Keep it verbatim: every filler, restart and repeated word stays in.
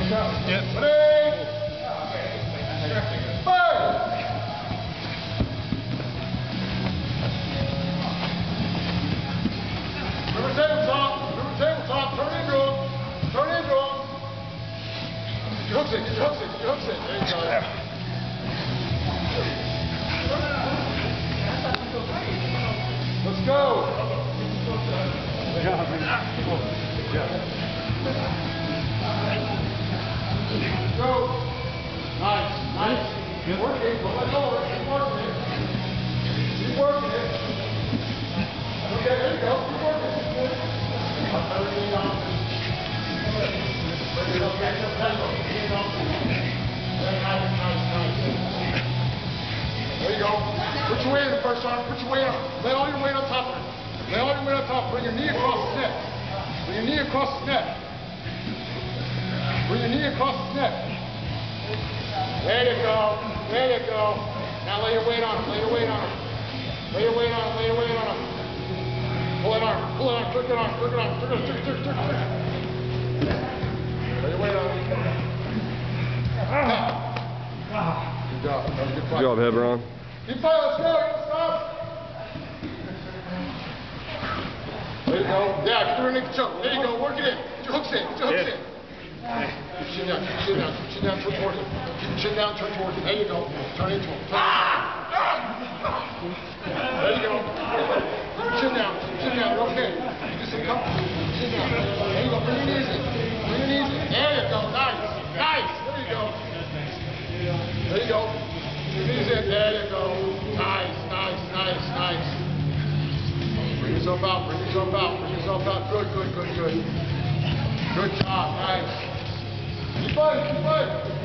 Yep. Ready? Fire! River tabletop, river tabletop, turn into him, turn into him. Get your hooks in, get your hooks in, get your hooks in. There you go. Let's go. Good job, man. Good Go. Nice, nice. Keep working, don't let go. Keep working it. Keep working it. Okay, there you go. Keep working it. Everything on. Bring it up, bring it up, bring it up. Bring it up. Very nice, nice, nice. There you go. Put your weight in the first arm. Put your weight on. Lay all your weight on top of it. Lay all your weight on top. Bring your knee across the neck. Bring your knee across the neck. Bring your knee across the neck. There you go. There you go. Now lay your weight on him. Lay your weight on him. Lay your weight on him. Lay your weight on him. Pull it on. Pull it on. Jerk it on. Jerk it on. Jerk it on. Jerk it, jerk it, jerk it. Lay your weight on him. Good job. That was a good fight. Good job, Hebron. Keep fighting. Let's go. Stop. There you go. Yeah, get your underneath the choke. There you go. Work it in. Get your hooks in. Get your hooks in. Keep your chin down, keep your chin down, keep your chin down, turn towards him. Keep your chin down, turn towards him. There you go. Turn into him. Turn into him. There you go. Keep your chin down, keep your chin down. You're okay. You just uncomfortable. Keep your chin down. There you go. Bring your knees in. Bring your knees in. There you go. Nice. Nice. There you go. There you go. Your knees in. There you go. Nice, nice, nice, nice. Bring yourself out. Bring yourself out. Bring yourself out. Good, good, good, good. Good job. Nice. Keep fighting, keep fighting.